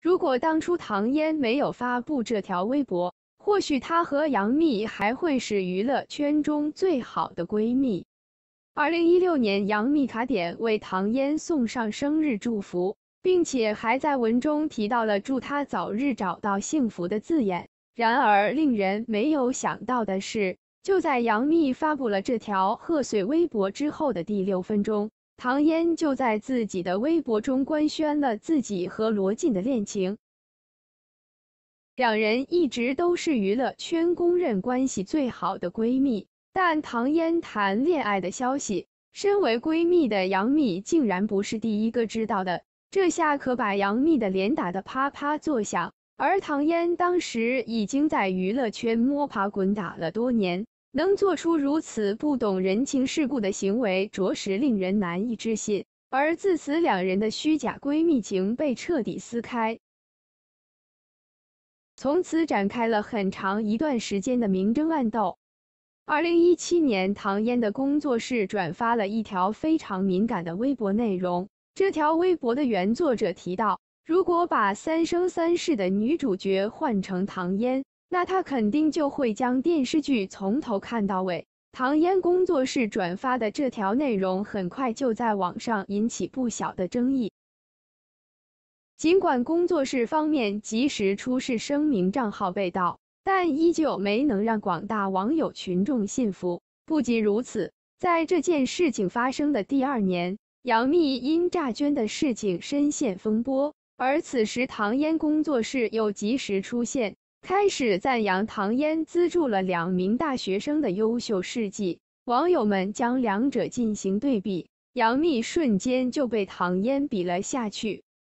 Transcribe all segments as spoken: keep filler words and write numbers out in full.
如果当初唐嫣没有发布这条微博，或许她和杨幂还会是娱乐圈中最好的闺蜜。二零一六年，杨幂卡点为唐嫣送上生日祝福，并且还在文中提到了祝她早日找到幸福的字眼。然而，令人没有想到的是，就在杨幂发布了这条贺岁微博之后的第六分钟，唐嫣就在自己的微博中官宣了自己和罗晋的恋情。两人一直都是娱乐圈公认关系最好的闺蜜，但唐嫣谈恋爱的消息，身为闺蜜的杨幂竟然不是第一个知道的，这下可把杨幂的脸打得啪啪作响。而唐嫣当时已经在娱乐圈摸爬滚打了多年，能做出如此不懂人情世故的行为，着实令人难以置信。而自此，两人的虚假闺蜜情被彻底撕开，从此展开了很长一段时间的明争暗斗。二零一七年，唐嫣的工作室转发了一条非常敏感的微博内容。这条微博的原作者提到，如果把《三生三世》的女主角换成唐嫣，那她肯定就会将电视剧从头看到尾。唐嫣工作室转发的这条内容很快就在网上引起不小的争议。尽管工作室方面及时出示声明账号被盗，但依旧没能让广大网友群众信服。不仅如此，在这件事情发生的第二年，杨幂因诈捐的事情深陷风波，而此时唐嫣工作室又及时出现，开始赞扬唐嫣资助了两名大学生的优秀事迹。网友们将两者进行对比，杨幂瞬间就被唐嫣比了下去。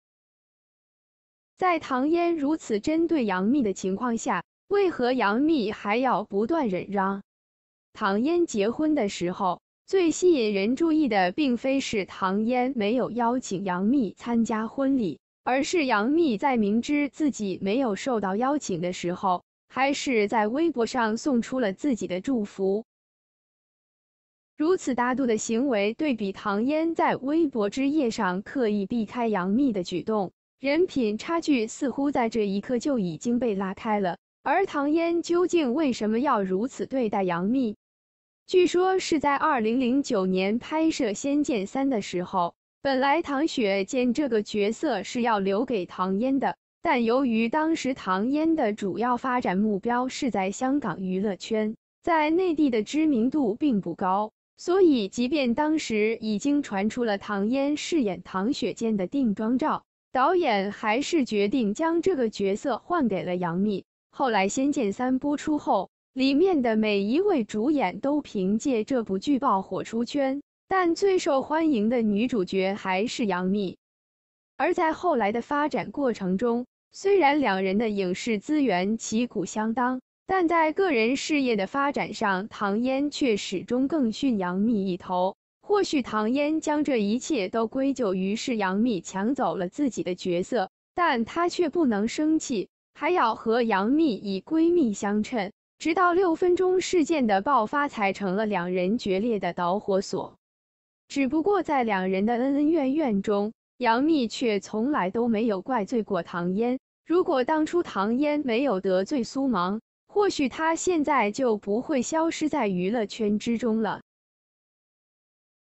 在唐嫣如此针对杨幂的情况下，为何杨幂还要不断忍让？唐嫣结婚的时候，最吸引人注意的并非是唐嫣没有邀请杨幂参加婚礼，而是杨幂在明知自己没有受到邀请的时候，还是在微博上送出了自己的祝福。如此大度的行为，对比唐嫣在微博之夜上刻意避开杨幂的举动，人品差距似乎在这一刻就已经被拉开了。而唐嫣究竟为什么要如此对待杨幂？据说是在二零零九年拍摄《仙剑三》的时候，本来唐雪见这个角色是要留给唐嫣的，但由于当时唐嫣的主要发展目标是在香港娱乐圈，在内地的知名度并不高，所以即便当时已经传出了唐嫣饰演唐雪见的定妆照，导演还是决定将这个角色换给了杨幂。后来《仙剑三》播出后，里面的每一位主演都凭借这部剧爆火出圈，但最受欢迎的女主角还是杨幂。而在后来的发展过程中，虽然两人的影视资源旗鼓相当，但在个人事业的发展上，唐嫣却始终更逊杨幂一头。或许唐嫣将这一切都归咎于是杨幂抢走了自己的角色，但她却不能生气，还要和杨幂以闺蜜相称，直到六分钟事件的爆发才成了两人决裂的导火索。只不过在两人的恩恩怨怨中，杨幂却从来都没有怪罪过唐嫣。如果当初唐嫣没有得罪苏芒，或许她现在就不会消失在娱乐圈之中了。